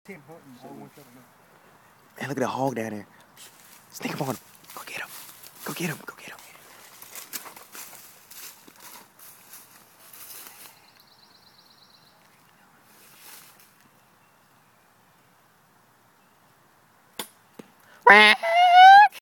Man, look at the hog down there. Sneak up on him. Go get him. Go get him. Go get him. Quack.